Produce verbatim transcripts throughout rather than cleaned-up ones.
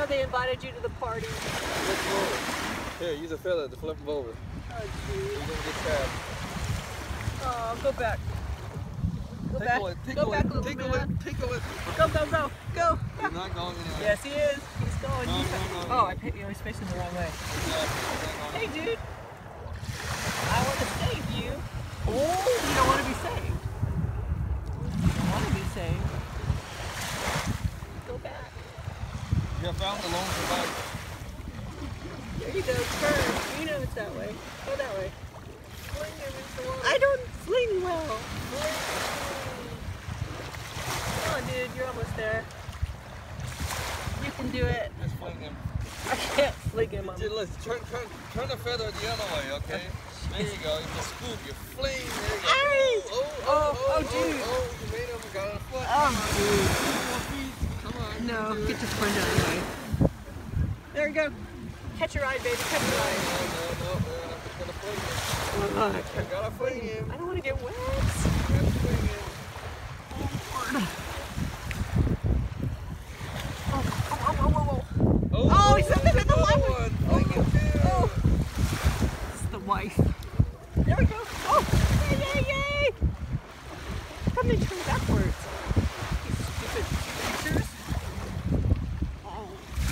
know they invited you to the party. Flip them over. Here, use a feather to flip them over. Oh, geez. You're gonna get stabbed. Oh, go back. Go tickle back. it, tickle go it, back, little tickle man. it, tickle it. Go, go, go, go. He's not going anywhere. Yes, he is. He's going. No, He's no, no, oh, no. I picked you. He's facing the wrong way. Yeah, Hey, dude. I want to save you. Oh, you don't want to be saved. You don't want to be saved. Go back. you have found the lone survivor. There you go. Turn. You know it's that way. Go that way. I don't sling well. Come on, dude. You're almost there. You can do it. Just fling him. I can't fling him. Just, let's turn, turn, turn the feather the other way, okay? There you go. You just scoop. You fling. There you go. Ay! Oh, oh, Oh, oh, oh, oh, dude. oh, you made him. Got a foot. Oh, dude. Come on. No, you can do get it. your friend out of the way. There you go. Catch your eye, baby. Catch your eye. No, no, no. We're gonna fling him. Oh, You gotta fling him. I don't want to get wet. You gotta fling him. Oh, oh, oh, oh, oh, oh. Oh, Oh, he's something in the another light. one. Fling him too. Oh. This is the wife. There we go. Oh, yay, yay, yay. How come they turn backwards? These stupid creatures. Oh.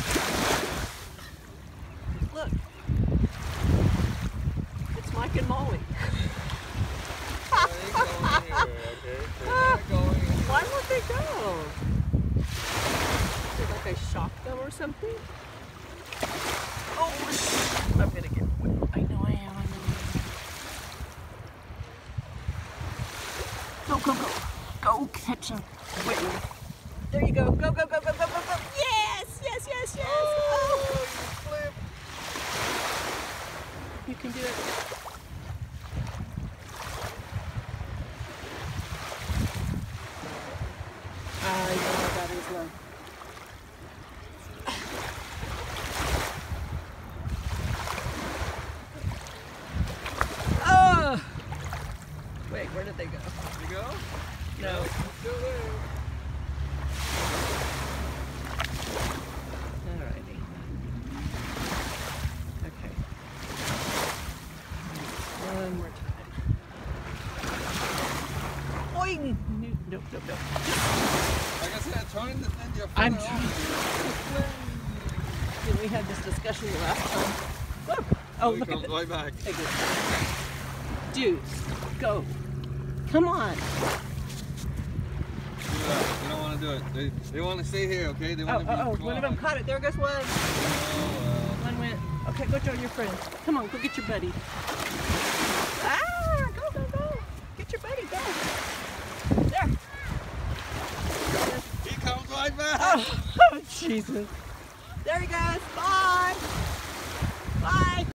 Look. It's Mike and Molly. They ain't going anywhere, okay? They're not going anywhere. Why won't they go? Is it like I shocked them or something? Oh, I'm gonna get wet. I know I am. I'm gonna... Go, go, go. Go catch them. Wait, wait. There you go. Go, go, go, go, go, go, go. Yes, yes, yes, yes. Oh, Oh. you flip. You can do it. Ah, I know my battery's low. Oh! Wait, where did they go? You go? No. Still there. Alrighty. Okay. One more time. Oi! Nope, nope, nope. Like I said, trying to send your I'm phone trying. off. Did we had this discussion the last time? Look! Oh, He look at comes this. right back. Take it. Dude, go. Come on. Do that. They don't want to do it. They, they want to stay here, okay? They Oh, want to oh, be oh, one of them caught it. There goes one. Oh, One went. Okay, go join your friend. Come on, go get your buddy. Ah, go, go, go. Get your buddy, go. There. well. He comes right back. Oh, Jesus. There he goes. Bye. Bye.